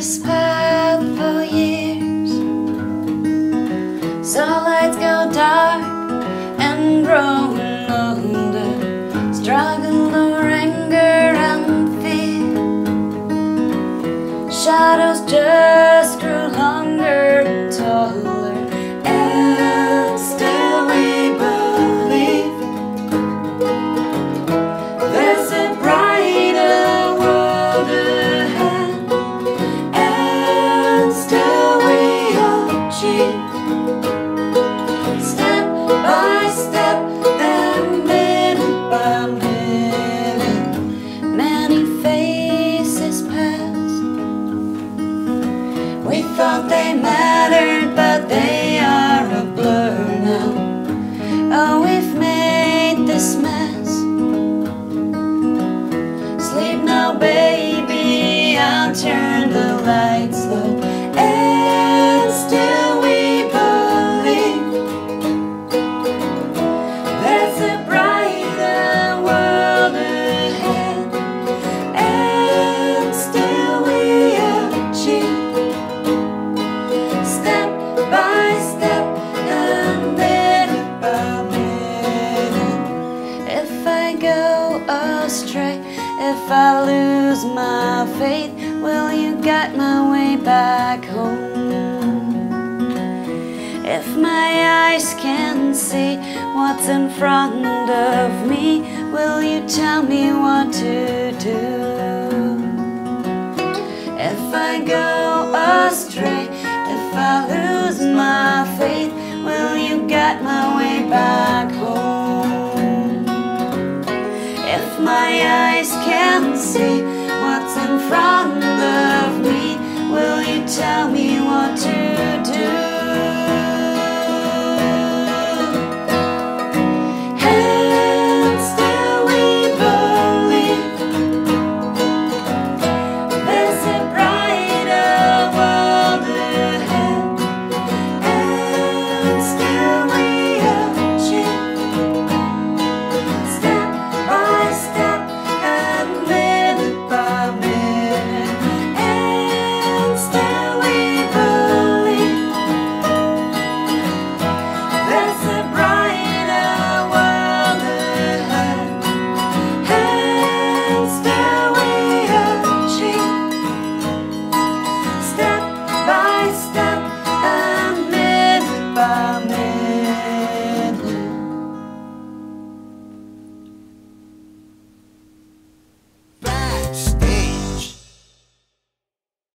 this path for years, so lights go dark and growing older, struggle or anger and fear. Shadows just grew longer and taller, and still we believe there's a brighter world ahead, and still we achieve. Step by step and minute by minute, many faces pass. We thought they mattered, but they are a blur now. Oh, we've made this mess. Sleep now, baby, I'll turn the lights low, and still we believe there's a brighter world ahead, and still we achieve. Step by step and minute by minute. If I go astray, if I lose my faith, will you guide my way back home? If my eyes can see what's in front of me, will you tell me what to do? If I go astray, if I lose my faith, will you guide my way back home? If my eyes can see what's in front of me, will you tell me what to do?